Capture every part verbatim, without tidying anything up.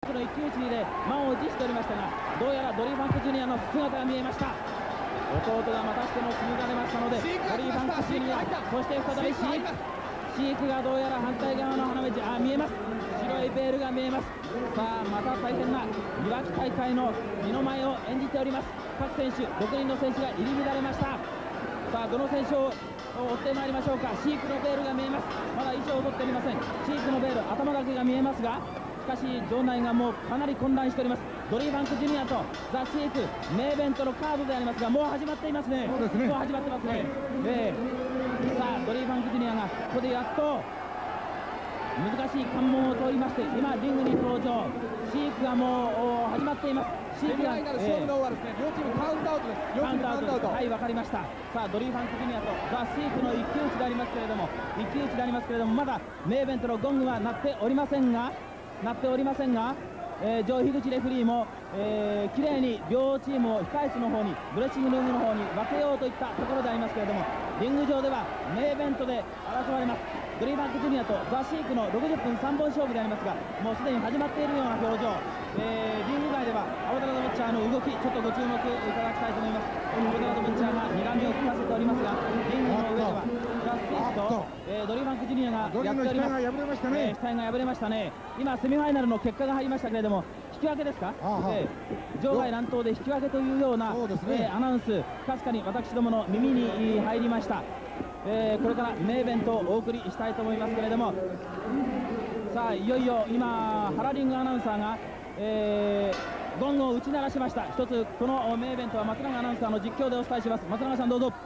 この一騎打ちで満を持しておりましたが、どうやらドリー・ファンク・ジュニアの姿が見えました。弟がまたしても紡がれましたので、ドリー・ファンク・ジュニア、そして再びシークシークがどうやら反対側の花道、あ見えます、白いベールが見えます。さあまた大変ないわき大会の二の舞を演じております。各選手ろくにんの選手が入り乱れました。さあどの選手を追ってまいりましょうか。シークのベールが見えます。まだ衣装を取っておりません。シークのベール、頭だけが見えますが、しかし場内がもうかなり混乱しております。ドリー・ファンク・ジュニアとザ・シーク名イベントのカードでありますが、もう始まっていますね。 そうですね、 もう始まってますね、えー、さあドリー・ファンク・ジュニアがここでやっと難しい関門を通りまして、今リングに登場。シークがもう始まっています。シークが、 セミファイナル勝負の終わりですね、両チームカウントアウトです。両チームカウントアウト、 はい、わかりました。さあドリー・ファンク・ジュニアとザ・シークの一騎打ちでありますけれども、一騎打ちでありますけれども、まだ名イベントのゴングは鳴っておりませんが、鳴っておりませんが、えー、ジョー・樋口レフリーも、えー、きれいに両チームを控室の方に、ドレッシングルームの方に分けようといったところでありますけれども、リング上では名イベントで争われます。ドリー・ファンク・ジュニアとザ・シークのろくじゅっぷんさんぼん勝負でありますが、もうすでに始まっているような表情、えー、リング外ではアボタラド・ブッチャーの動き、ちょっとご注目いただきたいと思います。アボタラド・ブッチャーが睨みを利かせておりますが、リングの上ではザ・シークと、えー、ドリー・ファンク・ジュニアがやっております。 ドリーの額が破れましたね、 えー、額が破れましたね。今セミファイナルの結果が入りましたけれども、引き分けですか、えー、場外乱闘で引き分けというような、 そうですね、 えー、アナウンス、かすかに私どもの耳に入りました。えー、これから名イベントをお送りしたいと思いますけれども、さあいよいよ今ハラリングアナウンサーが、えー、ゴングを打ち鳴らしました。一つこの名イベントは松永アナウンサーの実況でお伝えします。松永さんどうぞ。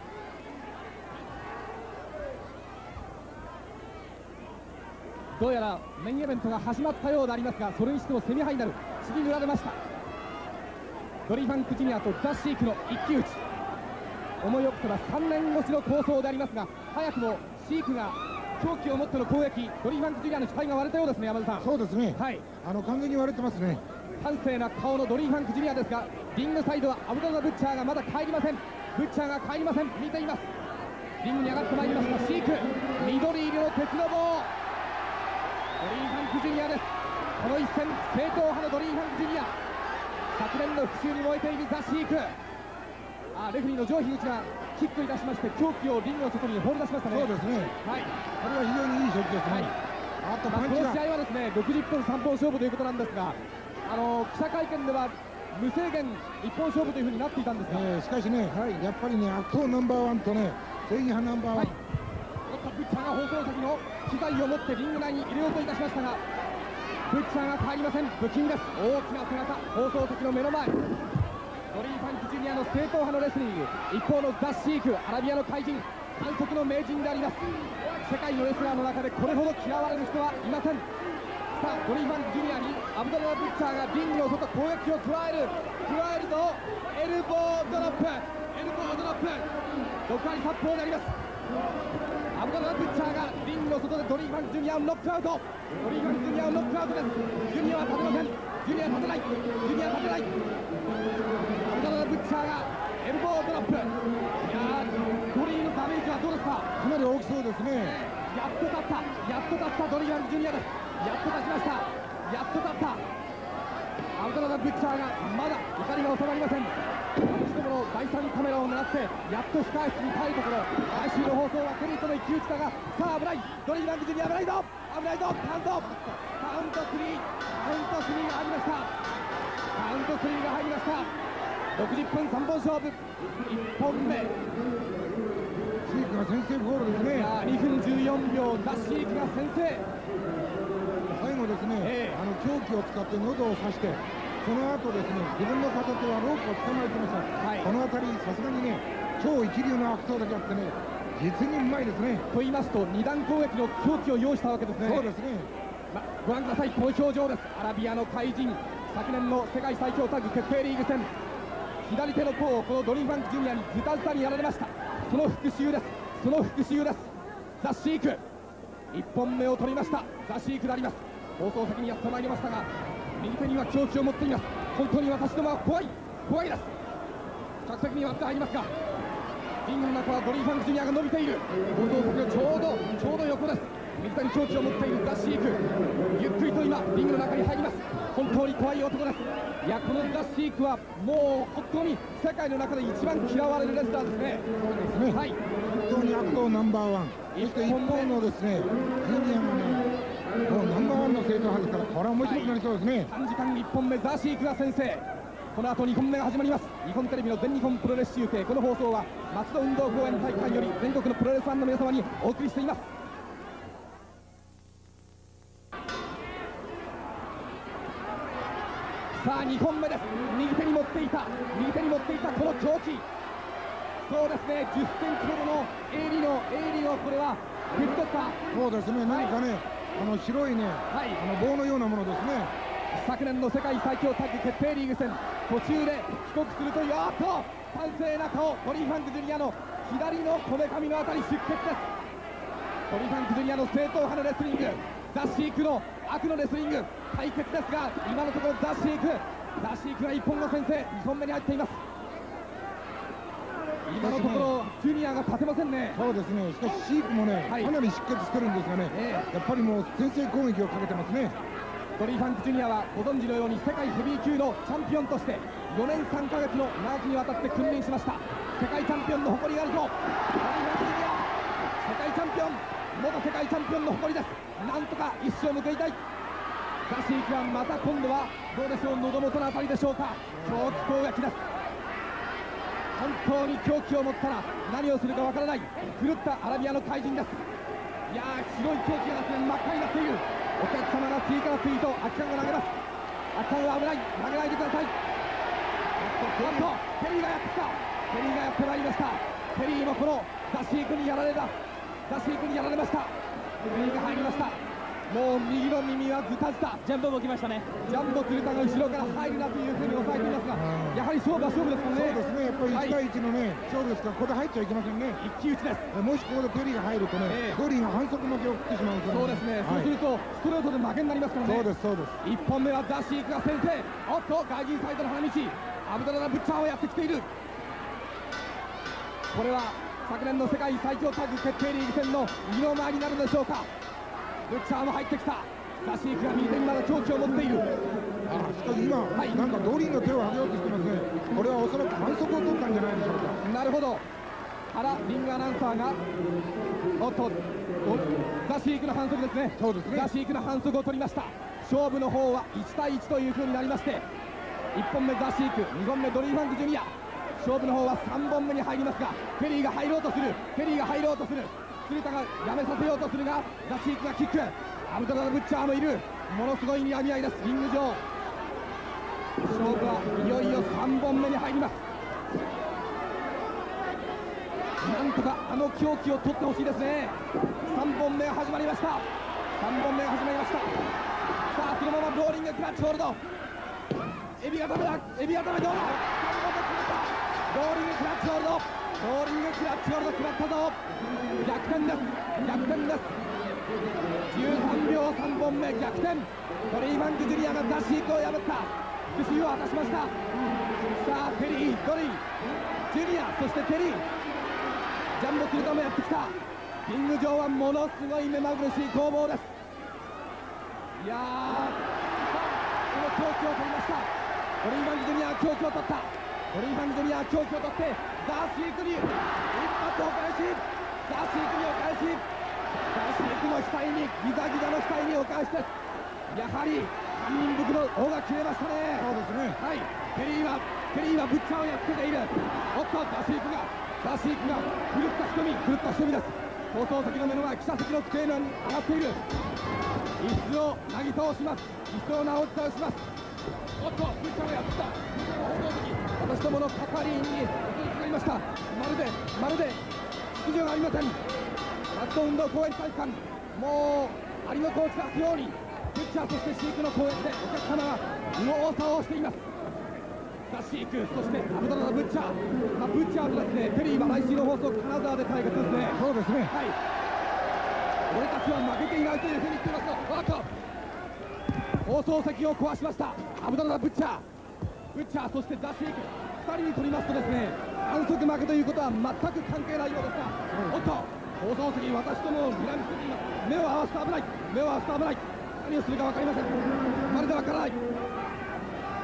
どうやらメインイベントが始まったようでありますが、それにしてもセミファイナルちぎ塗られました。ドリー・ファンク・ジュニアとザ・シークの一騎打ち、思い起こせばさんねん越しの構想でありますが、早くもシークが狂気を持っての攻撃、ドリー・ファンク・ジュニアの視界が割れたようですね。山田さん、 そうですね、 はい、 あの完全に割れてますね。 端正な顔のドリー・ファンク・ジュニアですが、リングサイドはアブダザ・ブッチャーがまだ帰りません。ブッチャーが帰りません。見ています。リングに上がってまいりましたシーク、緑色の鉄の棒、ドリー・ファンク・ジュニアです。この一戦正統派のドリー・ファンク・ジュニア、昨年の復讐に燃えているザ・シーク。あ、レフェリーのジョー・樋口がキックに出しまして、狂気をリングの外に放り出しましたね。 そうですね、はい、これは非常にいい処置ですね、はい、あとパンチが、 まあ、この試合はですねろくじゅっぷんさんぼん勝負ということなんですが、あの記者会見では無制限いっぽん勝負というふうになっていたんですが、 えー、しかしね、はい、やっぱりね、圧倒ナンバーワンとね、正義派ナンバーワン、はい、 ブッチャーが放送席の機材を持ってリング内に入れようといたしましたが、ブッチャーが帰りません。不気味です。大きな背中、放送席の目の前、ドリー・ファンク・ジュニアの正統派のレスリング、一方のザ・シーク、アラビアの怪人、反則の名人であります。世界のレスラーの中でこれほど嫌われる人はいません。さあドリー・ファンク・ジュニアにアブドラ・ブッチャーがリングの外攻撃を加える加えるとエルボードロップ、エルボードロップ、ろく割殺法であります。アブドラ・ブッチャーがリングの外でドリー・ファンク・ジュニアをノックアウト、ドリー・ファンク・ジュニアをノックアウトです。ジュニアは立てません。ジュニア立てない、ジュニア立てない。アブドラ・ブッチャーがエルボードロップ、いやードリーのダメージはどうですか。 かなり大きそうですね。 やっと立った、やっと立ったドリー・ファンク・ジュニアです。やっと立ちました、やっと立った。アブドラ・ブッチャーがまだ怒りが収まりません。私どものだいさんカメラを狙ってやっと控室に帰るところ、来週の放送はテリーとの一騎打ちだが、さあ危ない、ドリー・ファンク・ジュニア危ないぞ、危ないぞ、カウントカウントスリー、カウントスリーが入りました、カウントスリーが入りました。ろくじゅっぷんさんぼん勝負、いっぽんめ、 シークが先制ゴールですね。 にふんじゅうよんびょう、ザ・シークが先制。 最後ですね、えー、あの凶器を使って喉を刺して、その後ですね、自分の片手はロープを捕まえてました、はい、この辺りさすがにね、超一流の悪党だけあってね、実にうまいですね。 と言いますとに段攻撃の凶器を用意したわけですね。 そうですね、 ま、ご覧ください、この表情です。アラビアの怪人、昨年の世界最強タッグ決定リーグ戦、左手の甲をこのドリー・ファンク・ジュニアにズタズタにやられました。その復讐です、その復讐です。ザ・シークいっぽんめを取りました。ザ・シークであります。放送席にやってまいりましたが、右手には凶器を持っています。本当に私どもは怖い怖いです。客席に割って入りますが、リングの中はドリー・ファンク・ジュニアが伸びている。放送席のちょうどちょうど横です。右手に凶器を持っているザ・シーク、ゆっくりと今リングの中に入ります。 通り怖い男です。いや、このザ・シークはもう本当に世界の中で一番嫌われるレスラーですね。 そうですね、はい、本当に悪党ナンバーワン。そして一方のですね、ジュニアがね、もうナンバーワンの正統派ですから、これは面白くなりそうですね。 はい、さんじかんいっぽんめ、ザ・シークが先制。この後にほんめが始まります。日本テレビの全日本プロレス中継、この放送は松戸運動公園大会より全国のプロレスファンの皆様にお送りしています。さあにほんめです。右手に持っていた右手に持っていたこの凶器、そうですね、じゅっセンチほどの鋭利の鋭利をこれは蹴り取った。 そうですね、何かね、はい、あの白いね、はい、あの棒のようなものですね。 昨年の世界最強タッグ決定リーグ戦、途中で帰国するという、あっと端正な顔、トリー・ファンク・ジュニアの左のこめかみのあたり出血です。トリー・ファンク・ジュニアの正統派のレスリング、ザ・シークの悪のレスリング対決ですが、今のところザ・シークザ・シークがいっぽんの先制、にほんめに入っています。今のところジュニアが立てませんね。 そうですね、しかしシークもね、はい、かなり出血してるんですがね、えー、やっぱりもう先制攻撃をかけてますね。 トリー・ファンク・ジュニアはご存知のように世界ヘビー級のチャンピオンとしてよねんさんかげつの長きにわたって君臨しました。世界チャンピオンの誇りがあると、トリー・ファンク・ジュニア世界チャンピオン、元世界チャンピオンの誇りです。なんとか一生報いたい。ザ・シークはまた今度はどうでしょう、喉元のあたりでしょうか、長期攻撃です。本当に狂気を持ったら何をするかわからない狂ったアラビアの怪人です。いやー、白い狂気がですね、真っ赤になっている。お客様が次から次と空き缶を投げます。空き缶は危ない、投げないでください。おっとテリーがやってきた、テリーがやってまいりました。テリーもこのザ・シークにやられたザ・シークにやられました。テリーが入りました。もう右の耳はズタズタ、 ジャンボも来ましたね。 ジャンボ鶴田が後ろから入るなというふうに抑えていますが、やはり勝負は勝負ですからね。 そうですね、やっぱりいち対いちのね、勝負ですから、ここで入っちゃいけませんね。 一騎打ちです。 もしここでペリーが入るとね、えー、ペリーが反則負けを食ってしまう。 そうですね、はい、そうするとストレートで負けになりますからね。 そうですそうです。 いっぽんめはザ・シークが先制。おっと外陣サイドの花道、アブドララ・ブッチャーをやってきている。これは昨年の世界最強タッグ決定リーグ戦の二の舞になるのでしょうか。ブッチャーも入ってきた。ザ・シークが右手にまだ凶器を持っている。 ああ、しかし今、はい、なんかドリーの手を上げようとしてますね。これはおそらく反則を取ったんじゃないでしょうか。 なるほど。原リングアナウンサーがおっとザ・シークの反則ですね。 そうですね、 ザ・シークの反則を取りました。勝負の方はいち対いちというふうになりまして、いっぽんめザ・シーク、にほんめドリー・ファンク・ジュニア、勝負の方はさんぼんめに入りますが、ケリーが入ろうとするケリーが入ろうとする鶴田がやめさせようとするが、ザ・シークがキック、アブドララ・ブッチャーもいる。ものすごい睨み合いです。リング上勝負はいよいよさんぼんめに入ります。なんとかあの狂気を取ってほしいですね。さんぼんめが始まりました。さんぼんめが始まりました。さあそのままローリングクラッチホールド、エビ固めだ、エビ固めどうだ、ローリングクラッチホールド、ローリングクラッチホールド決まったぞ。逆転です、逆転です。じゅうさんびょうさんぼんめ逆転。トリー・ファンク・ジュニアがザ・シークを破った復讐を果たしました。さあテリー、ドリー、ジュニア、そしてテリー、ジャンボ鶴田もやってきた。リング上はものすごい目まぐるしい攻防です。いやー、この狂気を取りました。トリー・ファンク・ジュニアは狂気を取った。トリー・ファンク・ジュニアは狂気を取ってザ・シークに一発お返し、ザ・シークにお返し、ザ・シークの額にギザギザの額にお返しです。やはり犯人袋の尾が切れましたね。 そうですね、 はい、テリーはテリーはブッチャーをやっつけている。おっとザ・シークがザ・シークが狂った瞳、狂った瞳です。放送席の目の前、記者席の机の上に上がっている。椅子をなぎ倒します。椅子を直し倒します。おっとブッチャーをやってきた。放送席、私どもの係員に襲いかかりました。まるでまるで秩序がありません。松戸運動公園体育館、もうアリの子を散らすようにブッチャー、そしてシークの公園でお客様が右往左往しています。ザ・シーク、そしてアブドララ・ブッチャー、まあ、ブッチャーとですね、テリーは来週の放送金沢で対決ですね。 そうですね、 はい、俺たちは負けていないというふうに言っていますが、わっと放送席を壊しましたアブドララ・ブッチャー、ブッチャー、そしてザ・シーク、ふたりにとりますとですね、反則負けということは全く関係ないようですが、おっと放送席、私とも睨みつけています。目を合わせて危ない、目を合わせて危ない、何をするか分かりません。まるで分からない。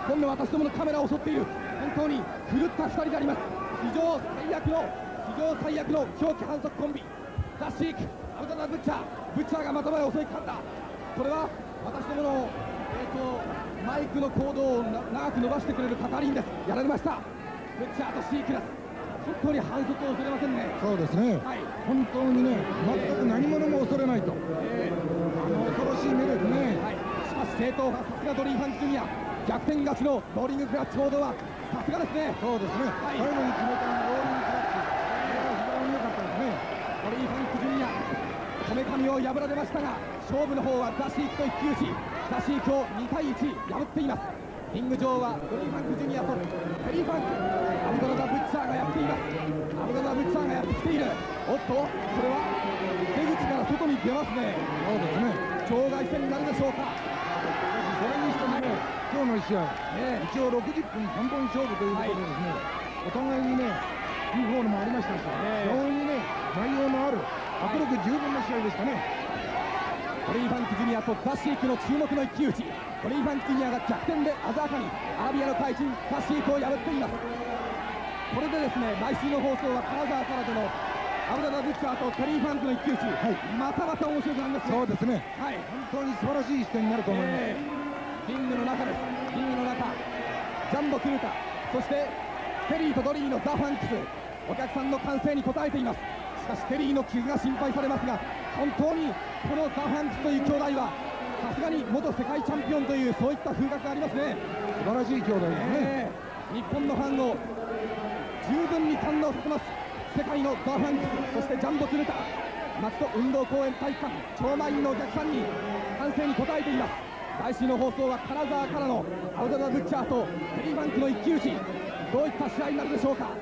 今度は私どものカメラを襲っている本当に狂ったふたりであります。史上最悪の史上最悪の狂気反則コンビ、ザ・シーク、アブダダ・ブッチャー。ブッチャーがまたまで襲いかかった。これは私どもの、えー、とマイクのコードを長く伸ばしてくれる係員です。やられました。ブッチャーとシークです。本当に反則を恐れませんね。 そうですね、はい、本当にね、全く何者も恐れないと、えー、あの恐ろしい目ですね、 はい、しかし正統派、さすがドリー・ファンク・ジュニア、逆転勝ちのローリングクラッチ報道はさすがですね。 そうですね、はい、最後に決めたローリングクラッチ、これは非常に良かったですね。 ドリー・ファンク・ジュニア、こめかみを破られましたが、勝負の方はザ・シークと一騎打ち、ザ・シークをにたいいち破っています。リング上はドリー・ファンク・ジュニアとテリー・ファンク、アブドラザ・ブッチャーがやっています。アブドラザ・ブッチャーがやってきている。おっと、これは出口から外に出ますね。 そうですね、 場外戦になるでしょうか。 それにしてもね、今日の試合、ね、一応ろくじゅっぷんさんぼん勝負ということでですね、はい、お互いにね、いいフォールもありましたし、非常にね、内容のある、迫力十分な試合でしたね。 ドリー・ファンク・ジュニアとザ・シークの注目の一騎打ち、ドリー・ファンク・ジュニアが逆転で鮮やかにアラビアの怪人ザ・シークを破っています。これでですね、来週の放送は金沢からでのアブダダ・ブッチャーとテリー・ファンクの一騎打ち、はい、またまた面白くなりますね。 そうですね、はい、本当に素晴らしい視点になると思います、えー、リングの中です。リングの中、ジャンボ・クルータ、そしてテリーとドリーのザ・ファンクス、お客さんの歓声に応えています。しかしテリーの傷が心配されますが、本当にこのザ・ファンクスという兄弟はさすがに元世界チャンピオンというそういった風格がありますね。 素晴らしい兄弟ですね、 えー、日本のファンを十分に堪能させます。世界のザ・ファンクス、そしてジャンボ・クルタ、松戸運動公園体育館超満員のお客さんに歓声に応えています。来週の放送は金沢からのアウトドア・ブッチャーとテリー・ファンクの一騎打ち、どういった試合になるでしょうか。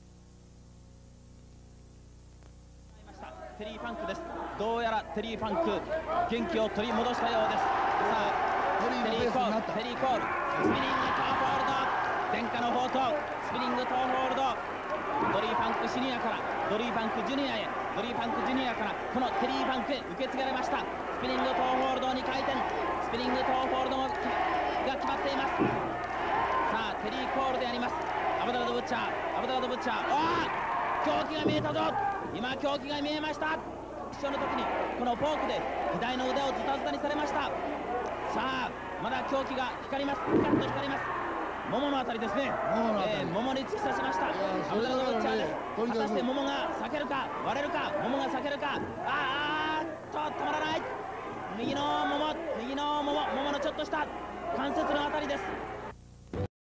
テリー・ファンクです。どうやらテリー・ファンク元気を取り戻したようです。さあテリーコール、テリーコール、スピニングトーホールド、伝家の宝刀、スピニングトーホールド、ドリー・ファンクシニアからドリー・ファンクジュニアへ、ドリー・ファンクジュニアからこのテリー・ファンクへ受け継がれました。スピニングトーホールドに回転、スピニングトーホールドが決まっています。さあテリーコールであります。アブドラド・ブッチャー、アブドラド・ブッチャー、おー狂気が見えたぞ。今狂気が見えました。決勝の時にこのフォークで左の腕をズタズタにされました。さあまだ狂気が光ります。ピカッと光ります。もものあたりですね。えー、ももに突き刺しました。アブドラド・ブッチャーです。果たしてももが避けるか割れるか、ももが避けるか、あーっと止まらない。右のもも、右のもも、もものちょっとした関節のあたりです。